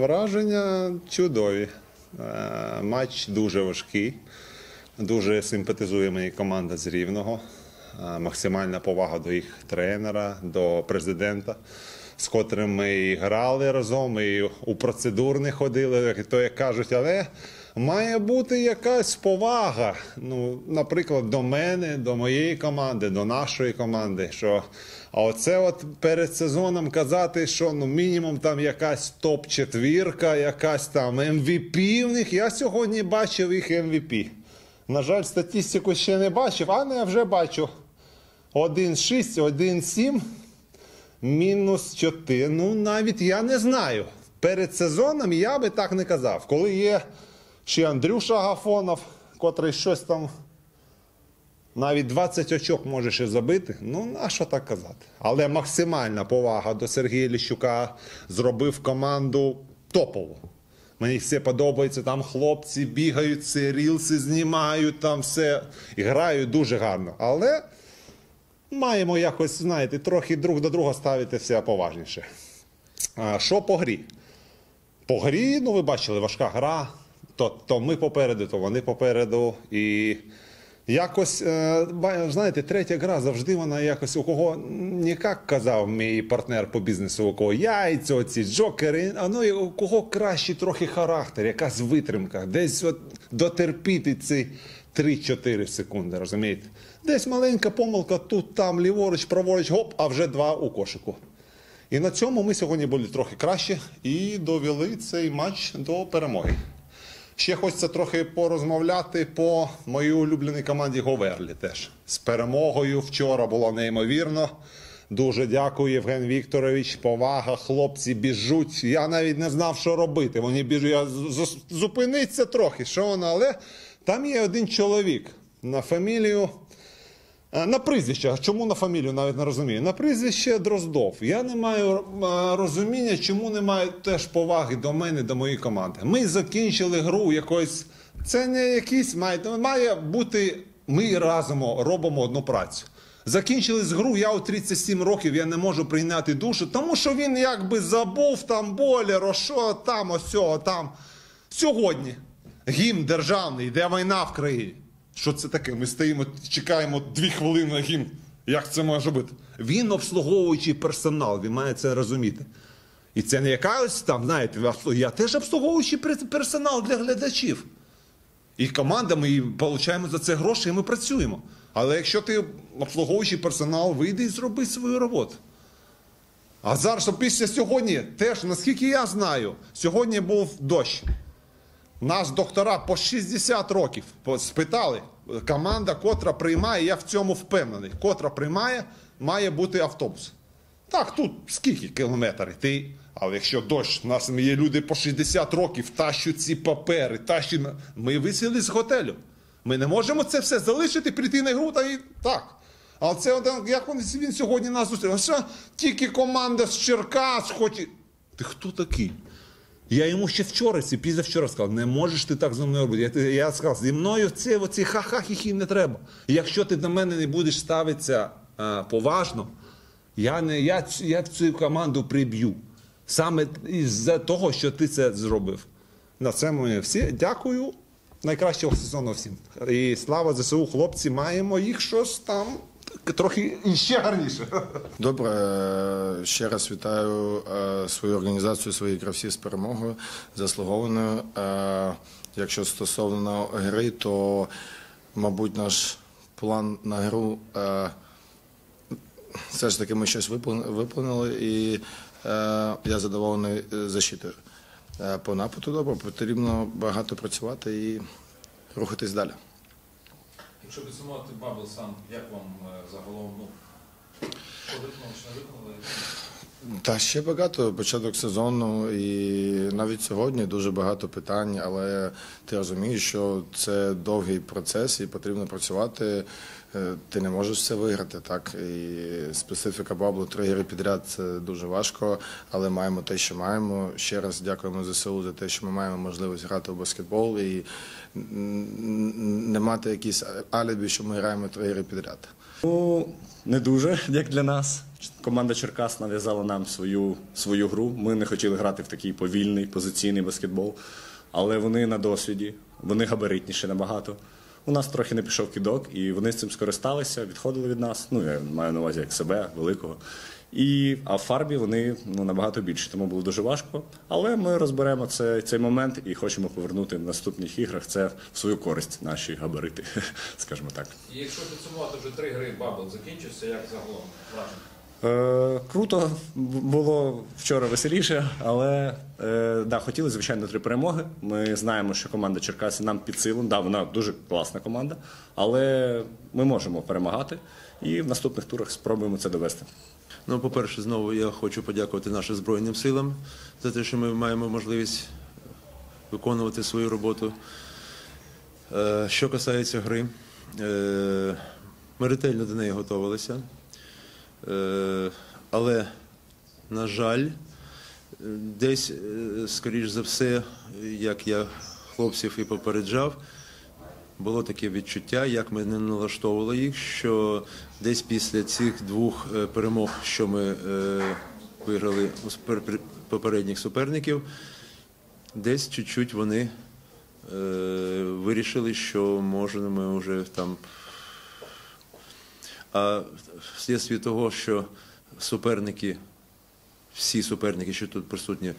Враження чудові. Матч дуже важкий. Дуже симпатизує мені команда з Рівного. Максимальна повага до їх тренера, до президента, з котрим ми і грали разом, і у процедурні ходили, то як кажуть, але має бути якась повага, наприклад, до мене, до моєї команди, до нашої команди. А оце от перед сезоном казати, що мінімум там якась топ-четвірка, якась там MVP в них. Я сьогодні бачив їх MVP. На жаль, статистику ще не бачив, але я вже бачу 1-6, 1-7, мінус 4. Навіть я не знаю. Перед сезоном я би так не казав. Коли є ще Андрюша Агафонов, котрий щось там, навіть 20 очок може ще забити, на що так казати. Але максимальна повага до Сергія Ліщука, зробив команду топову. Мені все подобається, там хлопці бігають, рілси знімають, там все, і грають дуже гарно. Але маємо якось, знаєте, трохи друг до друга ставити все поважніше. Що по грі? По грі, ви бачили, важка гра. То ми попереду, то вони попереду. І якось, знаєте, третя гра завжди вона якось, у кого, не як казав мій партнер по бізнесу, у кого яйця, оці джокери, у кого кращий трохи характер, якась витримка, десь дотерпіти ці 3-4 секунди, розумієте? Десь маленька помилка, тут, там, ліворуч, праворуч, гоп, а вже 2 у кошику. І на цьому ми сьогодні були трохи краще і довели цей матч до перемоги. Ще хочеться трохи порозмовляти по моїй улюбленій команді Говерлі теж. З перемогою вчора було неймовірно. Дуже дякую, Євген Вікторович. Повага, хлопці біжуть. Я навіть не знав, що робити. Вони біжуть, я зупиниться трохи, що воно, але там є один чоловік на фамілію, на прізвище, чому на фамілію, навіть не розумію. На прізвище Дроздов. Я не маю розуміння, чому немає теж поваги до мене, до моєї команди. Ми закінчили гру якось, це не якийсь, має бути, ми разом робимо одну працю. Закінчили з гру, я у 37 років, я не можу прийняти душу, тому що він якби забув там болеро, що там, ось цього там. Сьогодні гімн державний, йде війна в країні. Що це таке? Ми стоїмо, чекаємо 2 хвилини на гімн. Як це може бути? Він обслуговуючий персонал, він має це розуміти. І це не якась там, знаєте, я теж обслуговуючий персонал для глядачів. І команда, ми отримуємо за це гроші, і ми працюємо. Але якщо ти обслуговуючий персонал, вийди і зроби свою роботу. А зараз, після сьогодні, теж, наскільки я знаю, сьогодні був дощ. Нас доктора по 60 років спитали, команда, котра приймає, я в цьому впевнений, котра приймає, має бути автобус. Так, тут скільки кілометрів йти, але якщо дощ, у нас є люди по 60 років, тащуть ці папери, ми висіли з готелю. Ми не можемо це все залишити, прийти на гру та і так. А це, як він сьогодні нас зустрів? Що тільки команда з Черкас хоче. Ти хто такий? Я йому ще вчора, післявчора сказав, не можеш ти так зі мною робити. Я сказав, зі мною оці ха-ха-хі-хі не треба. Якщо ти до мене не будеш ставитися поважно, я цю команду приб'ю. Саме із-за того, що ти це зробив. На цьому всі. Дякую. Найкращого сезону всім. І слава ЗСУ, хлопці, маємо їх щось там трохи ще гарніше. Добре, ще раз вітаю свою організацію, своїх гравців з перемогою, заслугованою. Якщо стосовно гри, то, мабуть, наш план на гру, все ж таки ми щось виповнили, і я задоволений защитою. По нападу добре, потрібно багато працювати і рухатись далі. Якщо підсумувати Бабл сам, як вам загалом, що виконали, чи не виконали? Та ще багато, початок сезону і навіть сьогодні дуже багато питань, але ти розумієш, що це довгий процес і потрібно працювати, ти не можеш все виграти, так? І специфіка Баблу 3 гри підряд – це дуже важко, але маємо те, що маємо. Ще раз дякуємо ЗСУ за те, що ми маємо можливість грати в баскетбол і не мати якісь алібі, що ми граємо 3 гри підряд. Ну, не дуже, як для нас. Команда Черкас нав'язала нам свою гру. Ми не хотіли грати в такий повільний, позиційний баскетбол, але вони на досвіді, вони габаритніші набагато. У нас трохи не пішов кидок, і вони з цим скористалися, відходили від нас. Ну, я маю на увазі як себе, великого. А в фарбі вони набагато більше, тому було дуже важко. Але ми розберемо цей момент і хочемо повернути в наступних іграх це в свою користь, наші габарити, скажімо так. І якщо підсумувати вже 3 гри бабл закінчився, як загалом враження? Круто, було вчора веселіше, але хотіли, звичайно, 3 перемоги. Ми знаємо, що команда Черкаси нам під силу. Да, вона дуже класна команда, але ми можемо перемагати і в наступних турах спробуємо це довести. Ну, по-перше, знову я хочу подякувати нашим Збройним силам за те, що ми маємо можливість виконувати свою роботу. Що касається гри, ми ретельно до неї готувалися. Але, на жаль, десь, скоріш за все, як я хлопців і попереджав, було таке відчуття, як ми не налаштовували їх, що десь після цих 2 перемог, що ми виграли у попередніх суперників, десь чуть-чуть вони вирішили, що можемо вже там. А вслідстві того, що всі суперники, що тут присутні,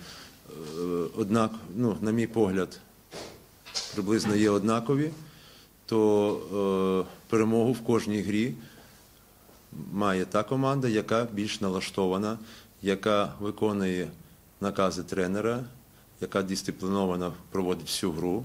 на мій погляд, приблизно є однакові, то перемогу в кожній грі має та команда, яка більш налаштована, яка виконує накази тренера, яка дисципліновано проводить всю гру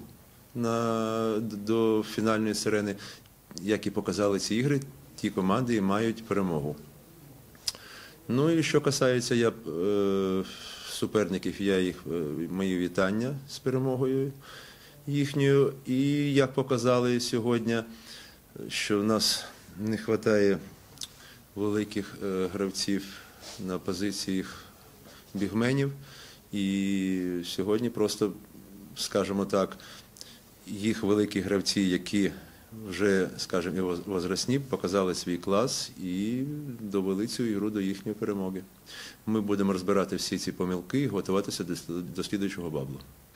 до фінальної сирени, як і показали ці ігри. Ті команди і мають перемогу. Ну і що касається суперників, мої вітання з перемогою їхньою. І як показали сьогодні, що в нас не вистачає великих гравців на позиціях бігменів. І сьогодні просто, скажімо так, їх великі гравці, які вже, скажімо, і возрастні, показали свій клас і довели цю ігру до їхньої перемоги. Ми будемо розбирати всі ці помилки і готуватися до слідуючого баблу.